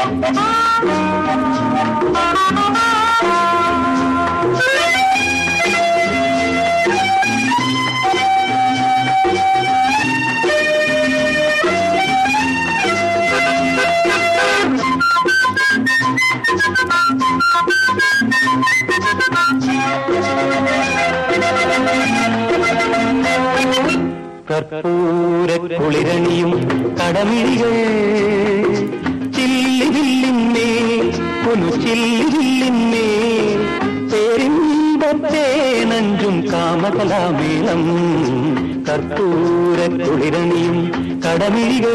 കർപ്പൂരക്കുളിരണിയും കടമിഴികൾ ചില്ലിവില്ലിന്നേ പൊന്നു ചില്ലിവില്ലിന്നേ പേരിമ്പത്തെ നഞ്ചും കാമകലാമേളം കർപ്പൂരക്കുളിരണിയും കടമിഴികൾ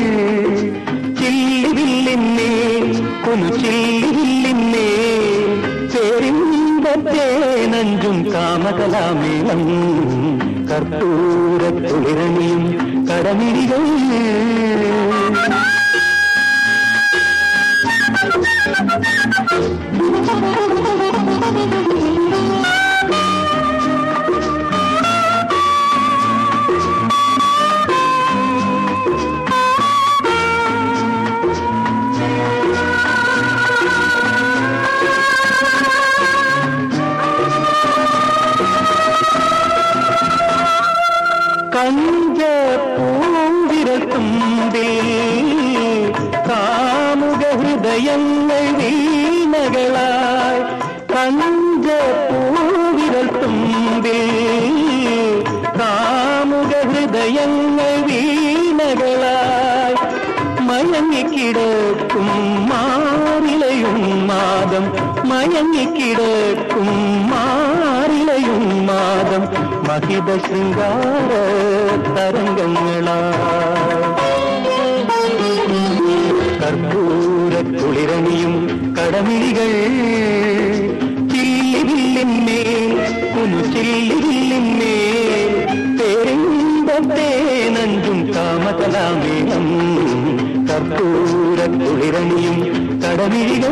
ചില്ലിവില്ലിന്നേ പൊന്നു ചില്ലിവില്ലിന്നേ പേരിമ്പത്തെ നഞ്ചും കാമകലാമേളം കർപ്പൂരക്കുളിരണിയും കടമിഴികൾ കഞ്ച പൂവിരത്തുമ്പിൽ കാമുക ഹൃദയങ്ങൾ വീണകളായി കഞ്ച പൂവിരത്തുമ്പിൽ കാമുക ഹൃദയങ്ങൾ വീണകളായി മയങ്ങിക്കിടക്കും മാറിലയും മാദം മയങ്ങിക്കിടക്കും മാറിലയും മാദം മഹിത ശൃംഗാര തരംഗങ്ങളാ കർപ്പൂരക്കുളിരണിയും കടമിഴികൾ ചില്ലിവില്ലിന്നേ പുനു ചില്ലിവില്ലിന്നേ പേരിമ്പത്തെ നഞ്ചും കാമകലാമേളം കർപ്പൂരക്കുളിരണിയും കടമിഴികൾ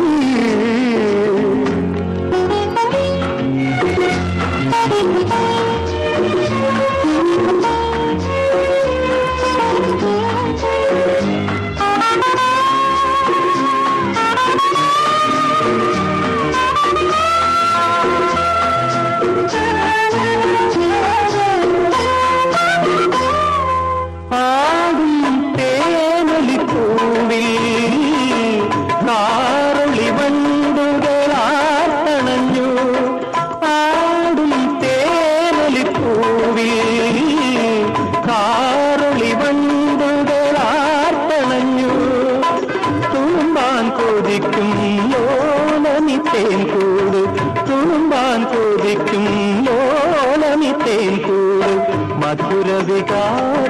തുളുമ്പാൻ കൊതിക്കും ലോലമിത്തേൻ കൂട് മധുര വികാര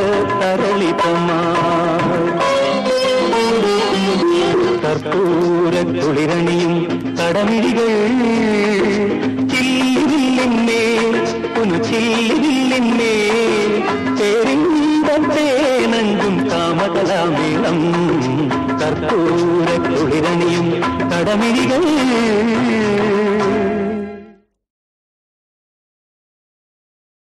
തരളിതമായി കർപ്പൂരക്കുളിരണിയും കടമിഴികൾ ചില്ലിവില്ലിന്നേ പുനു ചില്ലിവില്ലിന്നേ പേരിമ്പത്തെ നഞ്ചും കാമകലാമേളം കർപ്പൂരക്കുളിരണിയും കടമിഴികൾ